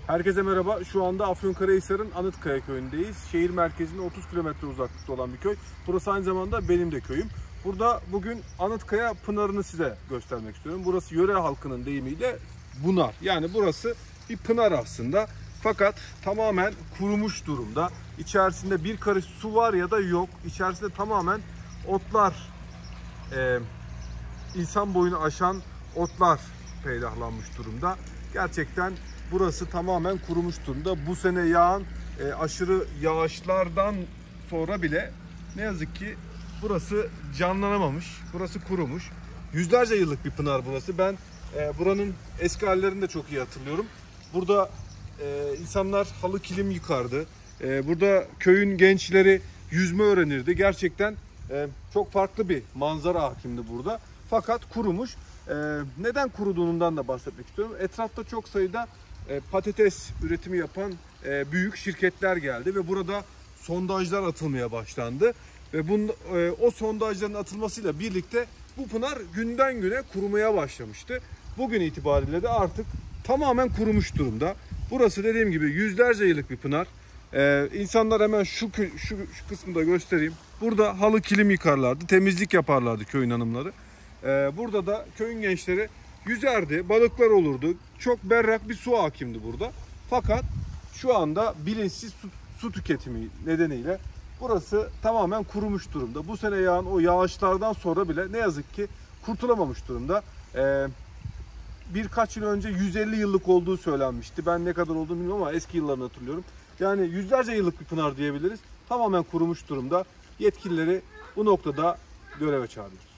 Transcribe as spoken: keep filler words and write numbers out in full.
Herkese merhaba. Şu anda Afyonkarahisar'ın Anıtkaya köyündeyiz. Şehir merkezine otuz kilometre uzaklıkta olan bir köy. Burası aynı zamanda benim de köyüm. Burada bugün Anıtkaya Pınarı'nı size göstermek istiyorum. Burası yöre halkının deyimiyle bunar. Yani burası bir pınar aslında. Fakat tamamen kurumuş durumda. İçerisinde bir karış su var ya da yok. İçerisinde tamamen otlar, e, insan boyunu aşan otlar peydahlanmış durumda. Gerçekten burası tamamen kurumuş durumda. Bu sene yağan e, aşırı yağışlardan sonra bile ne yazık ki burası canlanamamış. Burası kurumuş. Yüzlerce yıllık bir pınar burası. Ben e, buranın eski hallerini de çok iyi hatırlıyorum. Burada e, insanlar halı kilim yıkardı. E, burada köyün gençleri yüzme öğrenirdi. Gerçekten e, çok farklı bir manzara hakimdi burada. Fakat kurumuş. E, neden kuruduğundan da bahsetmek istiyorum. Etrafta çok sayıda e, patates üretimi yapan e, büyük şirketler geldi ve burada sondajlar atılmaya başlandı. Ve bun, e, o sondajların atılmasıyla birlikte bu pınar günden güne kurumaya başlamıştı. Bugün itibariyle de artık tamamen kurumuş durumda. Burası dediğim gibi yüzlerce yıllık bir pınar. Ee, insanlar hemen şu, şu, şu kısmında göstereyim. Burada halı kilim yıkarlardı, temizlik yaparlardı köyün hanımları. Ee, burada da köyün gençleri yüzerdi, balıklar olurdu. Çok berrak bir su hakimdi burada. Fakat şu anda bilinçsiz su, su tüketimi nedeniyle burası tamamen kurumuş durumda. Bu sene yağan o yağışlardan sonra bile ne yazık ki kurtulamamış durumda. Ee, birkaç yıl önce yüz elli yıllık olduğu söylenmişti. Ben ne kadar olduğunu bilmiyorum ama eski yıllarını hatırlıyorum. Yani yüzlerce yıllık bir pınar diyebiliriz. Tamamen kurumuş durumda. Yetkilileri bu noktada göreve çağırıyoruz.